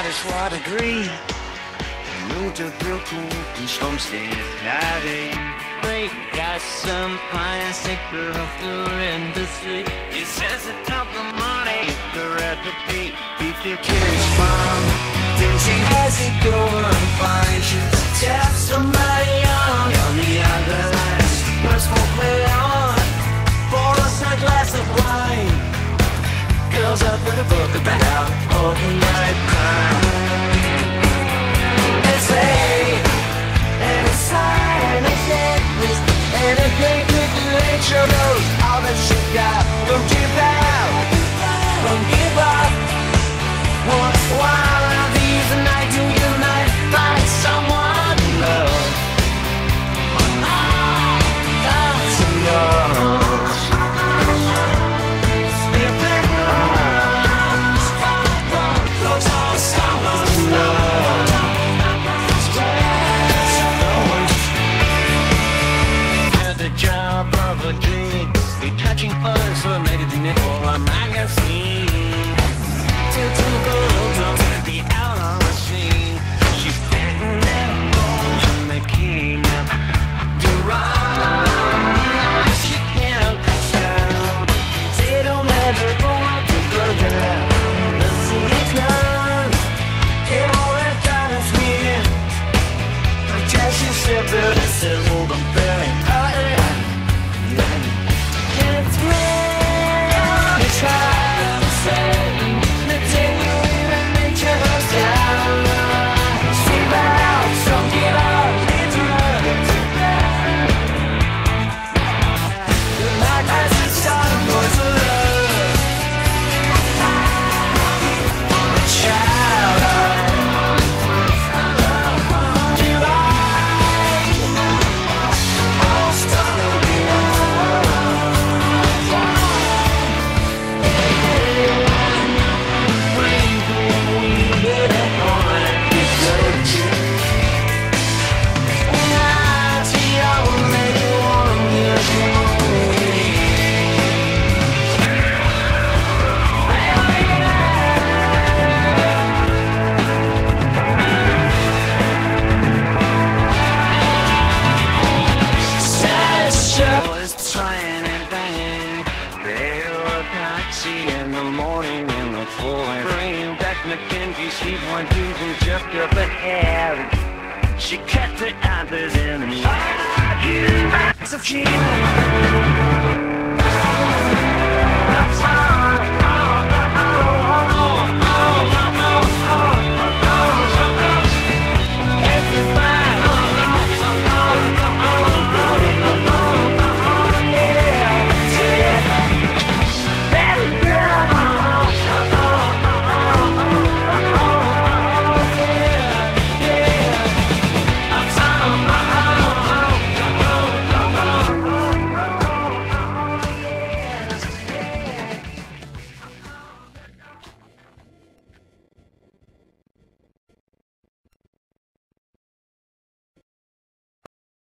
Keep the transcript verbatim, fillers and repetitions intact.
soit de gris. Nous te preocupen soms steeds daarheen. We got some plastic girl in the sea. He says the top of money, the recipe, beef your kids from. Then she has it going fine. She's tap somebody on on the other line. Let's play on for us a glass of wine. Girls up in the book about overnight crime. They say, and it's high, and it's endless, and if they could let you know all that you got, don't give out, don't give up. Once in a while, I'll leave the night till you might find someone to love. That's enough. Touching fuzz for a magazine or a magazine. Till two girls on the out on the scene. She's getting them bones and they came up to run. She can't sound. They don't let her go out to the girl. The city comes. It all that time is me. I guess she said that it said, hold on, baby. It's real, it's hard to say. The day you even make your house down. Sleep out, don't give up, it's right. The night has its starting voice of love. Shout out, give up, all starting again. In the morning in the floor, bring back McKenzie. She went to the just up ahead. She kept the others in the eye. So she